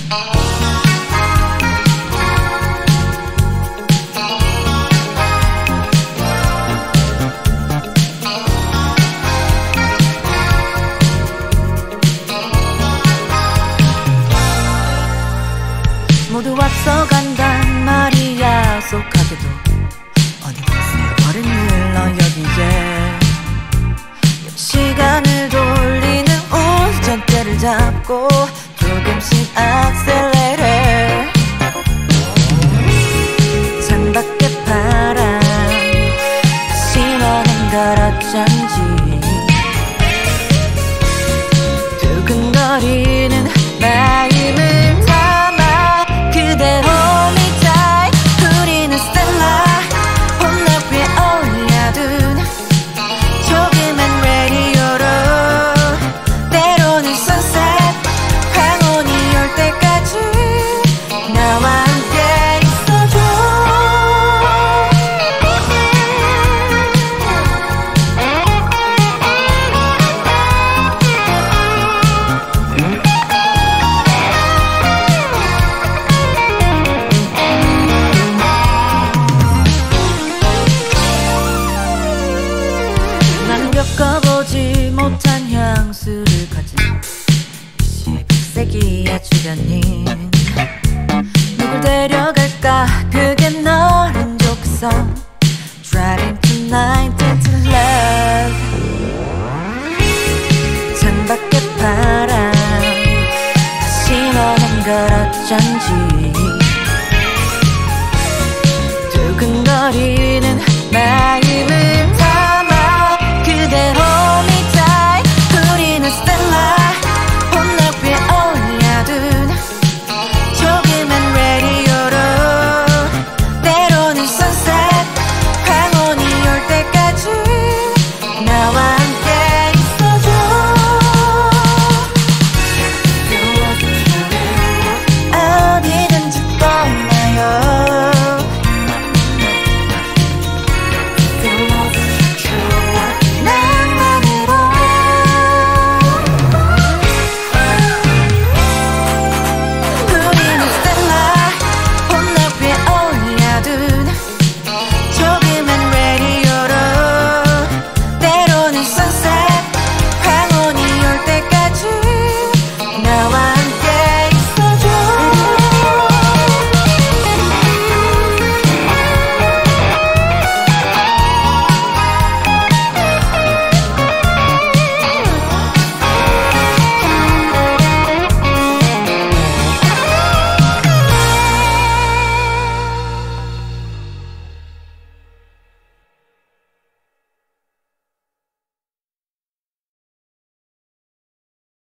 모두 앞서간단 말이야. 속하게도 어느새 세월은 흘러 여기에 시간을 돌리는 운전대를 잡고 조금씩 악셀레레. 창밖에 바람 신호는 걸 어쩐지 두근거리는 마음을 담아 그대 hold me tight. 우리는 스텔라 봄날 위에 올려둔 조그만 라디오로 때로는 sunset 황혼이 올 때까지 나와 함께 있어줘. 난 겪어보지 못한 향수를 가진 21세기의 주변인 누굴 데려갈까. 그게 너는 좋겠어. Driving tonight into love. 창밖에 바람 다시 오는 걸 어쩐지 두근거리는 마음